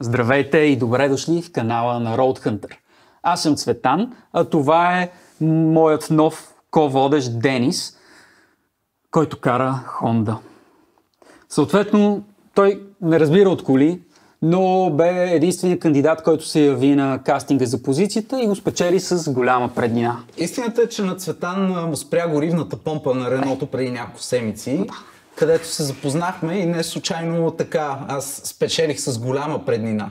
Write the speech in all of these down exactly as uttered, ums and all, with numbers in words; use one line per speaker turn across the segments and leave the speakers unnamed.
Здравейте и добре дошли в канала на Road Hunter. Аз съм Цветан, а това е моят нов ко-водещ Денис, който кара Honda. Съответно, той не разбира от коли, но бе единственият кандидат, който се яви на кастинга за позицията и го спечели с голяма преднина.
Истината е, че на Цветан му спря горивната помпа на Реното преди няколко седмици, където се запознахме и не случайно така аз спечелих с голяма преднина.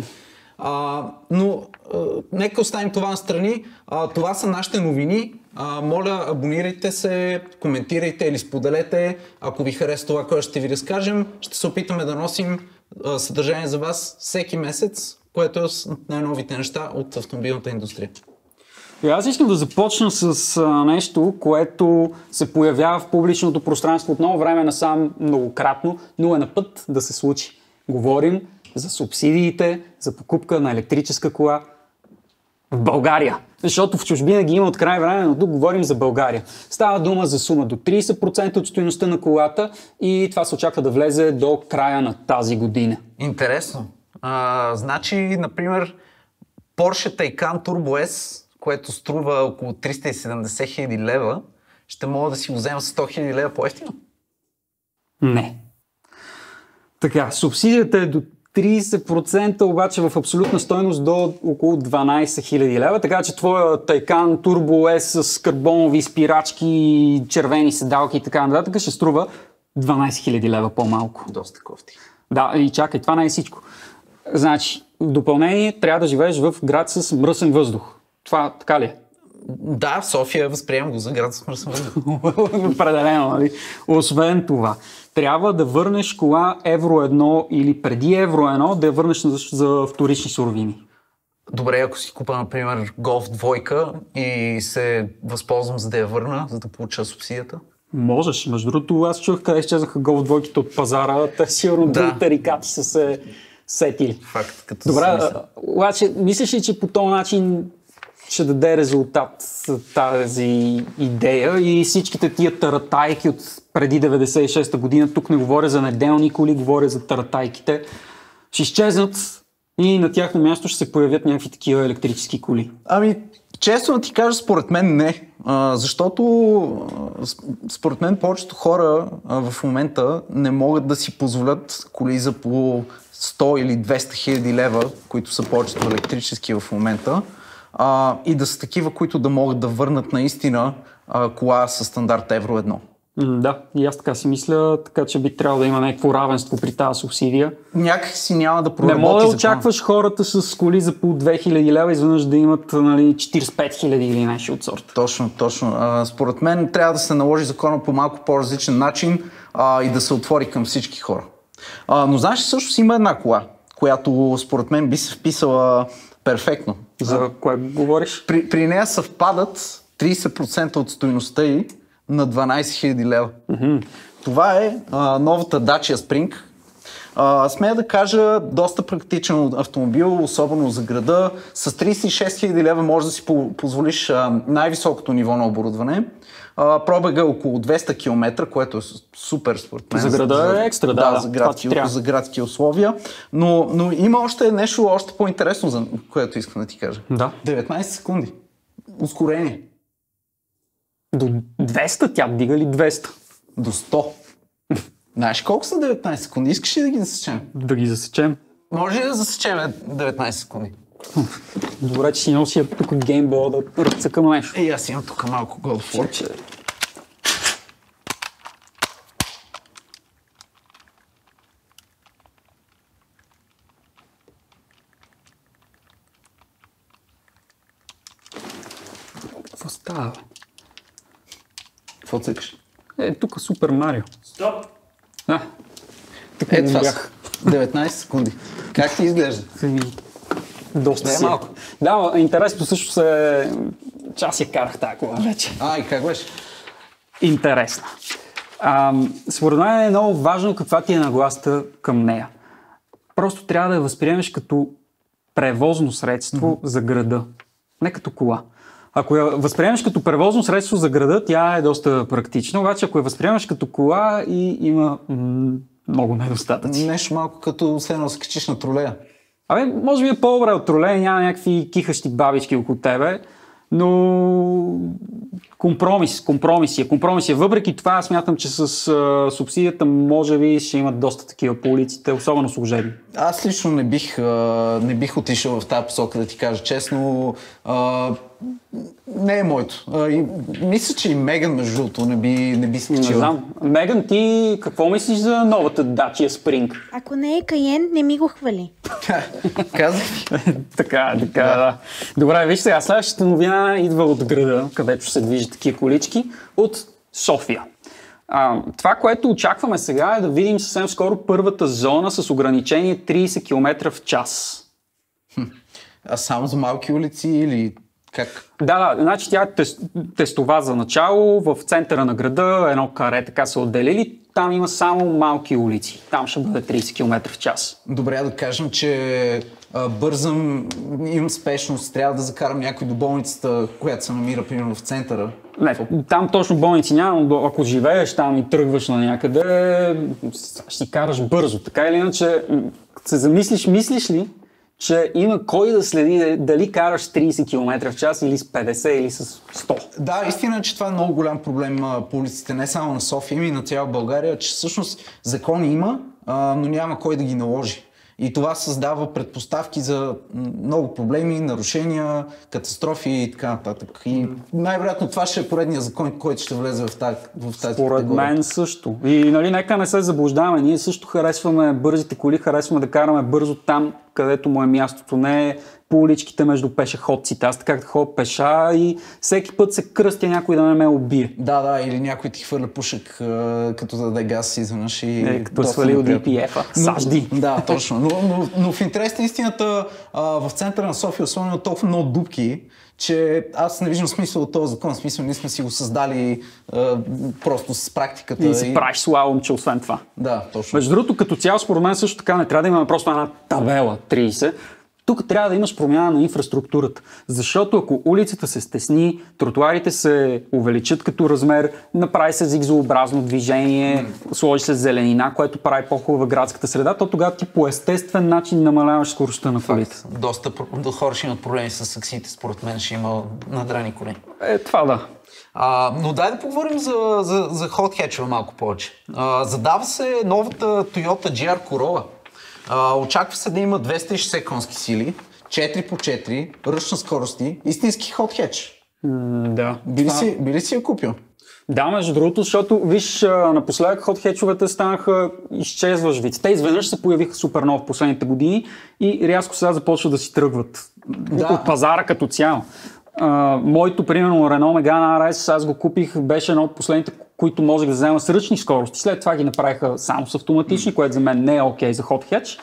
А, но а, нека оставим това настрани. А, това са нашите новини. А, моля, абонирайте се, коментирайте или споделете. Ако ви хареса това, което ще ви разкажем, ще се опитаме да носим а, съдържание за вас всеки месец, което е с най-новите неща от автомобилната индустрия.
И аз искам да започна с а, нещо, което се появява в публичното пространство от много време насам многократно, но е на път да се случи. Говорим за субсидиите за покупка на електрическа кола в България. Защото в чужбина ги има от край време, но тук говорим за България. Става дума за сума до трийсет процента от стойността на колата и това се очаква да влезе до края на тази година.
Интересно. А, значи, например, Porsche Taycan Turbo S, което струва около триста и седемдесет хиляди лева, ще мога да си го взема сто хиляди лева по-евтино?
Не. Така, субсидията е до трийсет процента, обаче в абсолютна стойност до около дванайсет хиляди лева, така че твоя Taycan Turbo S с карбонови спирачки, червени седалки и така нататък ще струва дванайсет хиляди лева по-малко.
Доста кофти.
Да, и чакай, това не е всичко. Значи, в допълнение трябва да живееш в град с мръсен въздух. Това така ли е?
Да, в София възприемам го за град с мръсен въздух.
Определено, нали? Освен това, трябва да върнеш кола Евро едно или преди Евро едно да я върнеш за, за вторични суровини.
Добре, ако си купа, например, Golf двойка и се възползвам за да я върна, за да получа субсидията?
Можеш. Между другото, аз чух къде изчезнаха Golf двойките от пазара. Те сигурно
да.
Други тарикати са се сетили.
Факт, като
добре, обаче, мислиш ли, че по този начин ще даде резултат тази идея и всичките тия таратайки от преди деветдесет и шеста година, тук не говоря за неделни коли, говоря за таратайките, ще изчезнат и на тяхно място ще се появят някакви такива електрически коли?
Ами, честно да ти кажа, според мен не. А, защото според мен повечето хора а, в момента не могат да си позволят коли за по сто или двеста хиляди лева, които са повечето електрически в момента. Uh, и да са такива, които да могат да върнат наистина uh, кола със стандарт Евро едно.
Mm, да, и аз така си мисля, така че би трябвало да има някакво равенство при тази субсидия.
Някак си няма да проработи.
Не мога да
закон.
очакваш хората с коли за по две хиляди лева изведнъж да имат, нали, четирийсет и пет хиляди или нещо от сорта.
Точно, точно. Uh, според мен трябва да се наложи закона по малко по-различен начин uh, и да се отвори към всички хора. Uh, но знаеш, всъщност има една кола, която според мен би се вписала перфектно.
За кое говориш?
При, при нея съвпадат трийсет процента от стойността й на дванайсет хиляди лева.
Mm-hmm.
Това е а, новата Dacia Spring. А, смея да кажа, доста практичен автомобил, особено за града. С трийсет и шест хиляди лева можеш да си позволиш а, най-високото ниво на оборудване. А, пробега е около двеста километра, което е супер според мен.
За града е екстра, да.
Да, за, градски, за градски условия. Но, но има още нещо още по-интересно, за което искам да ти кажа.
Да.
деветнайсет секунди. Ускорение.
До двеста тя дига ли двеста?
До сто. Знаеш колко са деветнайсет секунди? Искаш ли да ги засечем?
Да ги засечем.
Може ли да засечем деветнайсет секунди?
Добре, че си нося тук геймбола да ръцъкам нещо.
Ей, аз имам тук малко голф.
Какво става?
Какво цъкаш?
Е, тук Супер Марио.
Стоп!
А, тук
Е,
не
това
бях.
са деветнайсет секунди. Как ти изглежда?
Доста
Не е
си.
малко.
Да, интересно също се... че аз я карах тази кола вече.
А, и как беше?
Интересна. А, според мен е много важно каква ти е нагласта към нея. Просто трябва да я възприемеш като превозно средство mm-hmm. за града. Не като кола. Ако я възприемеш като превозно средство за града, тя е доста практична, обаче ако я възприемеш като кола и има м- много недостатъци.
Нещо малко като следно да се качиш на тролея.
Абе, може би е по-добре от тролей, няма някакви кихащи бабички около тебе, но компромис, компромисия, компромисия. Въпреки това, аз смятам, че с а, субсидията може би ще имат доста такива по улиците, особено служебни.
Аз лично не бих, а, не бих отишъл в тази посока, да ти кажа честно. А, не е моето. А, и, мисля, че и Меган, между другото, не би, не би скачила.
Не знам. Меган, ти какво мислиш за новата Dacia Spring?
Ако не е Каен, не ми го хвали.
Казах ти.
Така, така, да. да. Добре, виж сега, следващата новина идва от града, където се движат такива колички, от София. А, това, което очакваме сега е да видим съвсем скоро първата зона с ограничение трийсет километра в час.
Хм. А само за малки улици или как?
Да, да, значи тя е тест, тестова за начало, в центъра на града, едно каре така са отделили, там има само малки улици, там ще бъде трийсет километра в час.
Добре, да кажем, че а, бързам, имам спешност, трябва да закарам някой до болницата, която се намира примерно в центъра.
Не, там точно болници няма, но ако живееш там и тръгваш на някъде, ще си караш бързо. Така или иначе, се замислиш, мислиш ли, че има кой да следи дали караш трийсет километра в час или с петдесет или с сто.
Да, истина е, че това е много голям проблем а, по улиците, не само на София, ами и на цяла България, че всъщност закони има, а, но няма кой да ги наложи. И това създава предпоставки за много проблеми, нарушения, катастрофи и така нататък. И най-вероятно това ще е поредният закон, който ще влезе в тази, в тази
Според
категория.
мен също. И нали, нека не се заблуждаваме. Ние също харесваме бързите коли, харесваме да караме бързо там, където му е мястото. Не е по уличките между пешеходците. Аз така да ходя пеша и всеки път се кръстя някой да не ме убие.
Да, да, или някой ти хвърля пушек, като да даде газ изведнъж и...
Е, като свали ди пи еф-а. Сажди.
Да, точно. Но, но, но в интерес на истината, а, в центъра на София особено толкова много дупки, че аз не виждам смисъл от този закон. В смисъл, ние сме си го създали а, просто с практиката.
И си и... правиш слалом, че освен това.
Да, точно.
Между другото, като цяло, според мен също така не трябва да имаме просто една табела трийсет. Тук трябва да имаш промяна на инфраструктурата, защото ако улицата се стесни, тротуарите се увеличат като размер, направи се зигзообразно движение, mm. сложи се зеленина, което прави по-хубава градската среда, то тогава ти по естествен начин намаляваш скоростта на колите.
Доста до хора ще имат проблеми с таксите, според мен ще има надрани коли.
Е, това да.
А, но дай да поговорим за, за, за hot hatch малко повече. А, задава се новата Toyota джи ар Corolla. Uh, очаква се да има двеста и шейсет конски сили, четири по четири, ръчна скорости, истински hot hatch.
Mm, да.
Би ли,
Това...
си, би ли си я купил?
Да, между другото, защото виж, напоследък hot hatch-овете станаха изчезваш вид. Те изведнъж се появиха супер много в последните години и рязко сега започват да си тръгват да. От пазара като цяло. Uh, моето, примерно, Renault Megane ар ес, аз го купих, беше едно от последните, които можех да взема с ръчни скорости. След това ги направиха само с автоматични, mm. което за мен не е окей okay за hot hatch.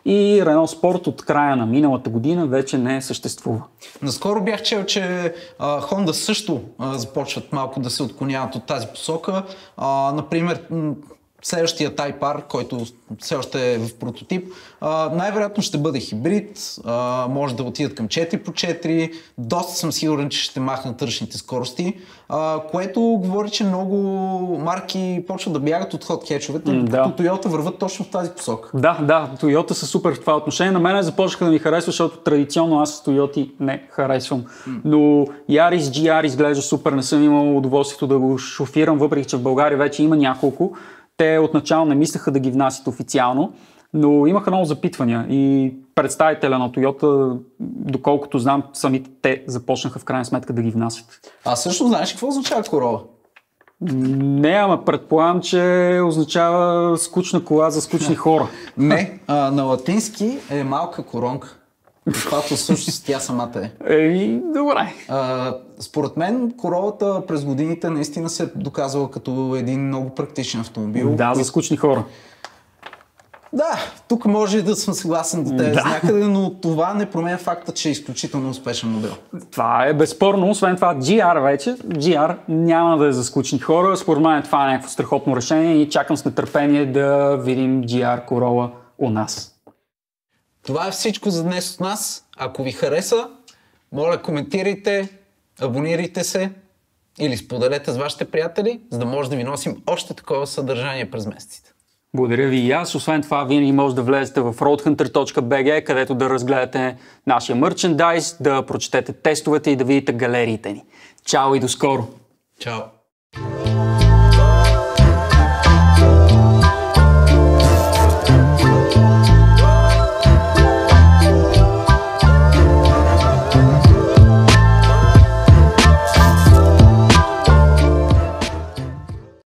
И Renault Sport от края на миналата година вече не съществува.
Наскоро бях чел, че а, Honda също а, започват малко да се отклоняват от тази посока. А, например, следващия Type R, който все още е в прототип, а, най-вероятно ще бъде хибрид, а, може да отидат към четири по четири, доста съм сигурен, че ще махнат ръчните скорости, а, което говори, че много марки почват да бягат от hot hatch-овете, mm, да. Като Toyota върват точно в тази посока.
Да, да, Toyota са супер в това отношение. На мен започнаха да ми харесва, защото традиционно аз с Toyota не харесвам. Mm. Но Yaris джи ар изглежда супер, не съм имал удоволствието да го шофирам, въпреки че в България вече има няколко. Те отначало не мислеха да ги внасят официално, но имаха много запитвания и представителя на Toyota, доколкото знам, самите те започнаха в крайна сметка да ги внасят.
А също знаеш какво означава Corolla?
Не, ама предполагам, че означава скучна кола за скучни хора.
Не, а, на латински е малка коронка. Каквато всъщност тя самата е.
Еми, добре.
А, според мен, Королата през годините наистина се е доказала като един много практичен автомобил.
Да, за скучни хора.
Да, тук може да съм съгласен да те да. Някъде, но това не променя факта, че е изключително успешен модел.
Това е безспорно. Освен това, джи ар вече, джи ар няма да е за скучни хора. Според мен това е някакво страхотно решение и чакам с нетърпение да видим джи ар Corolla у нас.
Това е всичко за днес от нас. Ако ви хареса, моля коментирайте, абонирайте се или споделете с вашите приятели, за да може да ви носим още такова съдържание през месеците.
Благодаря ви и аз. Освен това, винаги може да влезете в roadhunter точка би джи, където да разгледате нашия мерчендайз, да прочетете тестовете и да видите галериите ни. Чао и до скоро!
Чао!